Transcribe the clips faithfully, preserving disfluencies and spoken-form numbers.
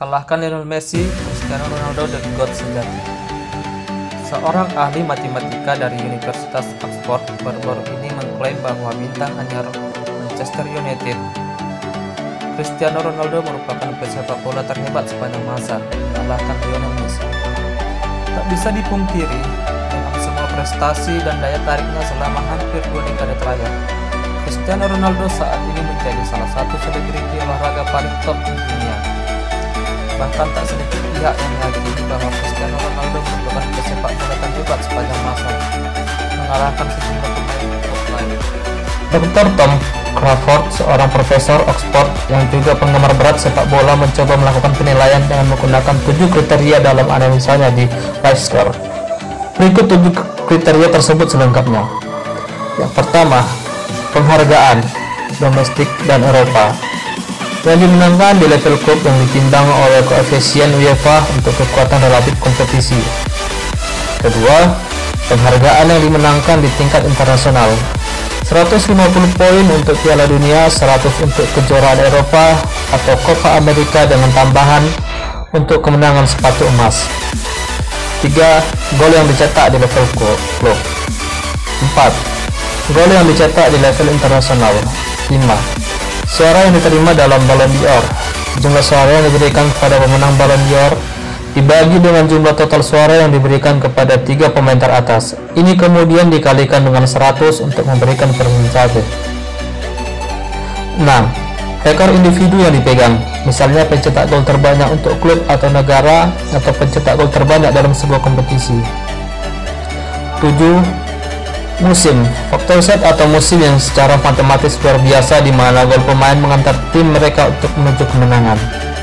Kalahkan Lionel Messi, Cristiano Ronaldo dan GOAT sejati. Seorang ahli matematika dari Universitas Oxford baru-baru ini mengklaim bahwa bintang anyar Manchester United, Cristiano Ronaldo merupakan pesepak bola terhebat sepanjang masa, kalahkan Lionel Messi. Tak bisa dipungkiri, dengan semua prestasi dan daya tariknya selama hampir dua dekade terakhir, Cristiano Ronaldo saat ini menjadi salah satu selebriti olahraga paling top di dunia. Bahkan tak sedikit pihak yang meyakini bahwa Cristiano Ronaldo merupakan pesepak bola terhebat sepanjang masa, mengalahkan sejumlah pemain top lain. dokter Tom Crawford, seorang profesor Oxford yang juga penggemar berat sepak bola, mencoba melakukan penilaian dengan menggunakan tujuh kriteria dalam analisanya di LiveScore. Berikut tujuh kriteria tersebut selengkapnya. Yang pertama, penghargaan domestik dan Eropa yang dimenangkan di level klub yang ditimbang oleh koefisien UEFA untuk kekuatan relatif kompetisi. Kedua, penghargaan yang dimenangkan di tingkat internasional, seratus lima puluh poin untuk Piala Dunia, seratus untuk kejuaraan Eropa atau Copa America dengan tambahan untuk kemenangan sepatu emas. Tiga, gol yang dicetak di level klub. Empat, gol yang dicetak di level internasional. Lima, suara yang diterima dalam Ballon d'Or. Jumlah suara yang diberikan kepada pemenang Ballon d'Or dibagi dengan jumlah total suara yang diberikan kepada tiga pemain teratas. Ini kemudian dikalikan dengan seratus untuk memberikan persentase. enam. Rekor individu yang dipegang, misalnya pencetak gol terbanyak untuk klub atau negara atau pencetak gol terbanyak dalam sebuah kompetisi. tujuh. Musim, faktor set atau musim yang secara matematis luar biasa di mana gol pemain mengantar tim mereka untuk menuju kemenangan.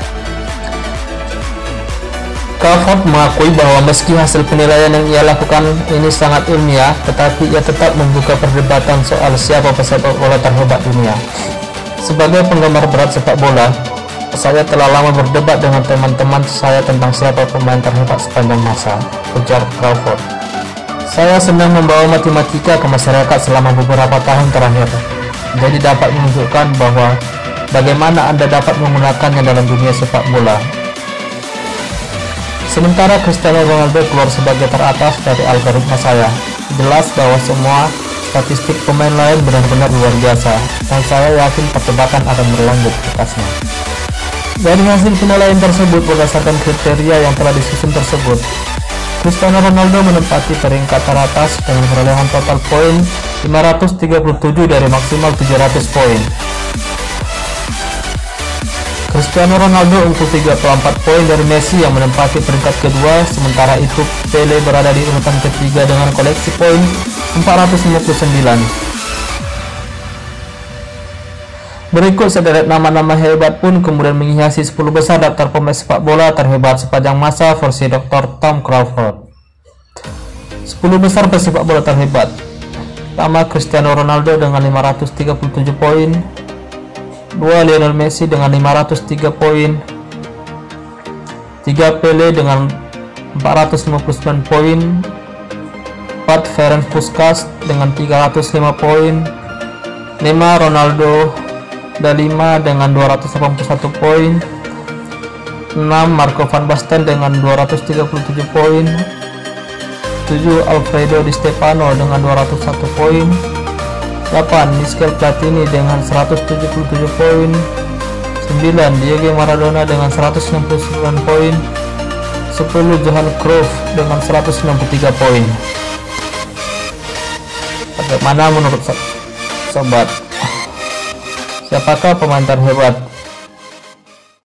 Crawford mengakui bahwa meski hasil penilaian yang ia lakukan ini sangat ilmiah, tetapi ia tetap membuka perdebatan soal siapa pesepak bola terhebat dunia. Sebagai penggemar berat sepak bola, saya telah lama berdebat dengan teman-teman saya tentang siapa pemain terhebat sepanjang masa, ujar Crawford. Saya senang membawa matematika ke masyarakat selama beberapa tahun terakhir, jadi dapat menunjukkan bahwa bagaimana Anda dapat menggunakannya dalam dunia sepak bola. Sementara Cristiano Ronaldo keluar sebagai teratas dari algoritma saya, jelas bahwa semua statistik pemain lain benar-benar luar biasa, dan saya yakin perdebatan akan berlanjut atasnya. Dari hasil penilaian tersebut berdasarkan kriteria yang telah disusun tersebut, Cristiano Ronaldo menempati peringkat teratas dengan perolehan total poin lima ratus tiga puluh tujuh dari maksimal tujuh ratus poin. Cristiano Ronaldo unggul tiga puluh empat poin dari Messi yang menempati peringkat kedua, sementara itu Pele berada di urutan ketiga dengan koleksi poin empat ratus lima puluh sembilan. Berikut sederet nama-nama hebat pun kemudian menghiasi sepuluh besar daftar pemain sepak bola terhebat sepanjang masa versi dokter Tom Crawford. sepuluh besar pesepak bola terhebat. Pertama, Cristiano Ronaldo dengan lima ratus tiga puluh tujuh poin. Dua, Lionel Messi dengan lima ratus tiga poin. Tiga, Pele dengan empat ratus lima puluh sembilan poin. Empat, Ferenc Puskas dengan tiga ratus lima poin. Lima, Ronaldo da Lima dengan dua ratus delapan puluh satu poin. Enam, Marco van Basten dengan dua ratus tiga puluh tujuh poin. Tujuh, Alfredo Di Stefano dengan dua ratus satu poin. Delapan, Michel Platini dengan seratus tujuh puluh tujuh poin. Sembilan, Diego Maradona dengan seratus enam puluh sembilan poin. Sepuluh, Johan Cruyff dengan seratus enam puluh tiga poin. Bagaimana menurut sobat? Siapakah pemain terhebat